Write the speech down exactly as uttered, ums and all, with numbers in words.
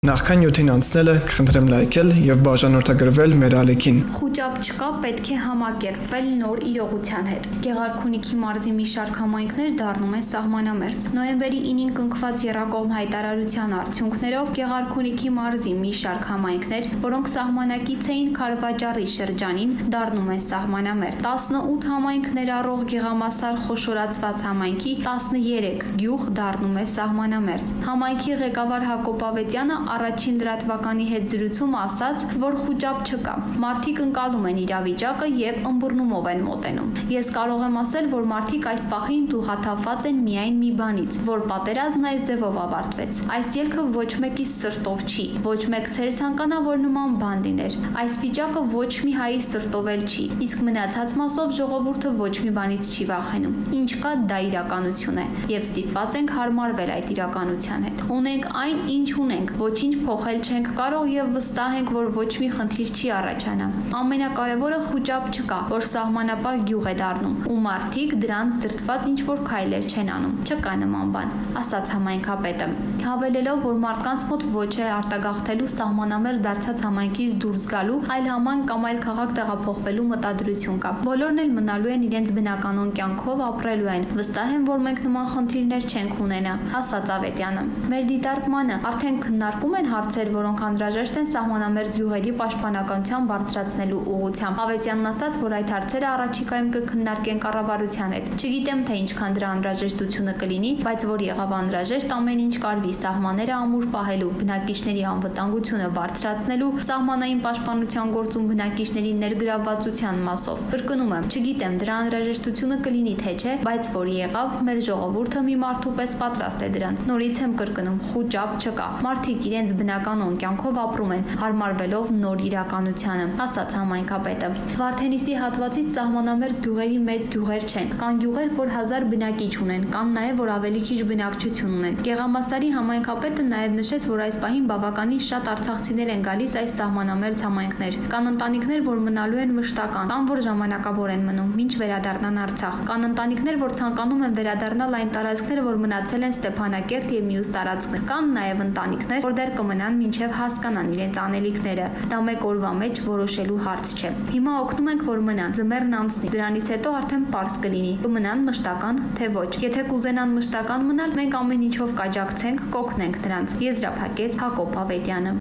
Նախքան նյութին անցնելը կխնդրեմ լայքել եւ բաժանորդագրվել մեր ալիքին։ Խոճապ չկա, պետք է համակերպվել նոր իրողության հետ։ Գեղարքունիքի մարզի մի շարք համայնքներ դառնում են սահմանամերձ։ Նոյեմբերի ինին կնքված եռակողմ հայտարարության արդյունքներով Գեղարքունիքի մարզի մի շարք համայնքներ, որոնք սահմանակից էին Քարվաճառի շրջանին, դառնում են սահմանամերձ։ տասնութ համայնքներ առող Գեղամասար խոշորացված համայնքի տասներեք գյուղ դառնում է սահմանամերձ։ Համայնքի ղեկավար Հակոբ Ավետյանը առաջին լրատվականի հետ զրույցում ասաց, որ խոճապ չկա։ Մարդիկ ընկալում են իրավիճակը եւ ըմբռնումով են մոտենում։ Ես կարող եմ ասել, որ մարդիկ այս պահին դուխաթափված են միայն մի բանից, որ պատերազմն այս ձևով ավարտվեց։ Այս ելքը ոչ մեկի սրտով չի, ոչ մեկ չէր ցանկանա, որ նման բան լիներ։ Այս վիճակը ոչ մի հայի սրտով էլ չի, իսկ մնացած մասով ժողովուրդը ոչ մի բանից չի վախենում։ Ինչ կա, դա իրականություն է, եւ ստիպված ենք հարմարվել այդ իրականության հետ։ Ունենք այն, ինչ ունենք, ոչինչ փոխել չենք կարող եւ վստահ ենք, որ ոչ մի խնդիր չի առաջանա։ Ամենակարևորը խոճապ չկա, որ սահմանապահ գյուղ է դառնում, ու մարդիկ դրանց դրդված ինչ որ քայլեր չեն անում։ Չկա նման բան, ասաց համայնքապետը, հավելելով, որ մարդկանց մոտ ոչ է արտագաղթելու սահմանամերձ դարձած համայնքից դուրս գալու, այլ համայնք կամ այլ քաղաք տեղափոխվելու մտադրություն կա։ Բոլորն էլ մնալու են իրենց բնականon կյանքով ապրելու են։ Վստահ եմ, որ մենք նման խնդիրներ չենք ունենա, ասաց Ավետյանը։ Մեր դիտարկմանը արդեն քննարկում են հարցեր, որոնք անհրաժեշտ են սահմանամերձ գյուղերի պաշտպանականության բարձրացնելու ուղղությամբ։ Ավետյանն ասաց, որ այդ հարցերը առաջիկայում կքննարկեն կառավարության հետ։ Չգիտեմ, թե ինչքան դրա անհրաժեշտությունը կլինի, բայց որ եղավ անհրաժեշտ ամեն ինչ կարվի սահմանները ամուր պահելու, բնակիչների անվտանգությունը բարձրացնելու, սահմանային պաշտպանության գործում բնակիչների ներգրավվածության մասով։ Կրկնում եմ, չգիտեմ, դրա անհրաժեշտությունը կլինի թե չէ, բայց որ եղավ, մեր ժողովուրդը մի մարդու պես պատրաստ է դրան։ Նորից եմ կրկնում, խոճապ չկա։ Մարդիկ իրենց բնականon կյանքով ապրում են, հարմարվելով նոր իրականությանը, ասաց համայնքապետը։ Վարդենիսի հատվածից սահմանամերձ գյուղերի մեծ գյուղեր չեն։ Կան գյուղեր, որ հազար բնակիչ ունեն, կան նաև, որ ավելի քիչ բնակչություն ունեն։ Գեղամասարի համայնքապետը նաև նշեց, որ այս պահին բավականին շատ արցախցիներ են գալիս այս սահմանամերձ համայնքներ։ Կան ընտանիքներ, որ մնալու են մշտական, կան, որ ժամանակավոր են մնում, մինչ վերադառնան Արցախ։ Կան ընտանիքներ, որ ցանկանում են վերադառնալ այն տարածքները, որ մնացել են Ստեփանակերտ եւ մյուս տարածքներ։ Կան նաև ընտանիքներ, որ դեռ կմնան մինչև հասկանան իրենց անելիքները։ Դա մեկ օրվա մեջ որոշելու հարց չէ։ Հիմա օգնում ենք, որ մնան, ձմեռն անցնի։ Դրանից հետո արդեն պարզ կլինի, կմնան մշտական, թե ոչ։ Եթե կուզենան մշտական մնալ, մենք ամեն ինչով կաջակցենք, կօգնենք նրանց, եզրափակեց Հակոբ Ավետյանը։